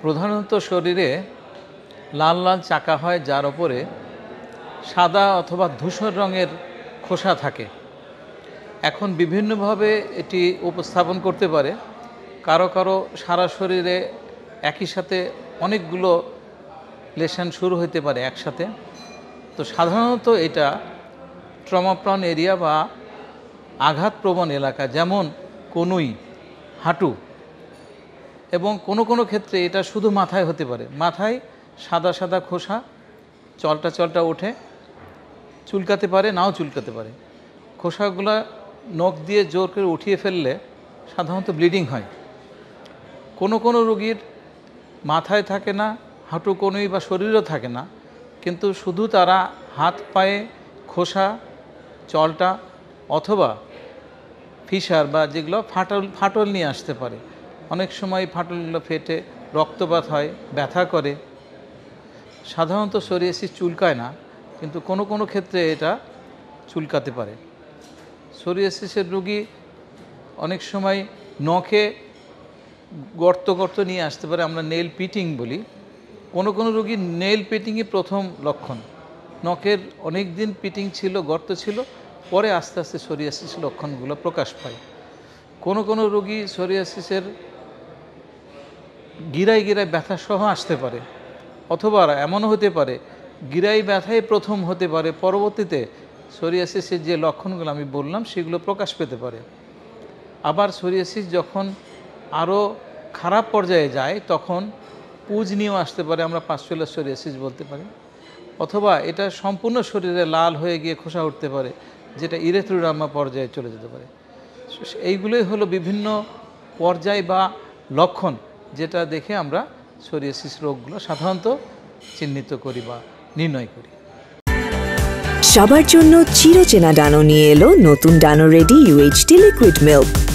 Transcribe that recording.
প্রধানত শরীরে লাল লাল চাকা হয়, যার ওপরে সাদা অথবা ধূসর রঙের খোসা থাকে। এখন বিভিন্নভাবে এটি উপস্থাপন করতে পারে। কারো কারো সারা শরীরে একই সাথে অনেকগুলো লেশন শুরু হতে পারে একসাথে। তো সাধারণত এটা ট্রমাপ্রন এরিয়া বা আঘাতপ্রবণ এলাকা, যেমন কনুই, হাঁটু, এবং কোনো কোনো ক্ষেত্রে এটা শুধু মাথায় হতে পারে। মাথায় সাদা সাদা খোসা চলটা চলটা ওঠে, চুলকাতে পারে, নাও চুলকাতে পারে। খোসাগুলো নখ দিয়ে জোর করে উঠিয়ে ফেললে সাধারণত ব্লিডিং হয়। কোনো কোনো রোগীর মাথায় থাকে না, হাঁটু, কনুই বা শরীরও থাকে না, কিন্তু শুধু তারা হাত পায়ে খোসা, চলটা অথবা ফিসার বা যেগুলো ফাটল নিয়ে আসতে পারে। অনেক সময় ফাটলগুলো ফেটে রক্তপাত হয়, ব্যথা করে। সাধারণত সোরিয়াসিস চুলকায় না, কিন্তু কোনো কোনো ক্ষেত্রে এটা চুলকাতে পারে। সোরিয়াসিসের রোগী অনেক সময় নখে গর্ত গর্ত নিয়ে আসতে পারে, আমরা নেল পিটিং বলি। কোনো কোনো রোগীর নেল পিটিংই প্রথম লক্ষণ। নখের অনেক দিন পিটিং ছিল, গর্ত ছিল, পরে আস্তে আস্তে সোরিয়াসিস লক্ষণগুলো প্রকাশ পায়। কোনো কোনো রোগী সোরিয়াসিসের গিরায় গিরায় ব্যথা সহ আসতে পারে, অথবা এমনও হতে পারে গিরাই ব্যথাই প্রথম হতে পারে, পরবর্তীতে সোরিয়াসিসের যে লক্ষণগুলো আমি বললাম সেগুলো প্রকাশ পেতে পারে। আবার সোরিয়াসিস যখন আরও খারাপ পর্যায়ে যায় তখন পুঁজ নিয়েও আসতে পারে, আমরা পাস্টুলার সোরিয়াসিস বলতে পারি। অথবা এটা সম্পূর্ণ শরীরে লাল হয়ে গিয়ে খোসা উঠতে পারে, যেটা ইরেথ্রোডার্মা পর্যায়ে চলে যেতে পারে। এইগুলোই হলো বিভিন্ন পর্যায় বা লক্ষণ, যেটা দেখে আমরা সোরিয়াসিস রোগগুলো সাধারণত চিহ্নিত করি বা নির্ণয় করি। সবার জন্য চিরচেনা ডানো নিয়ে এলো নতুন Dano ready UHT liquid milk.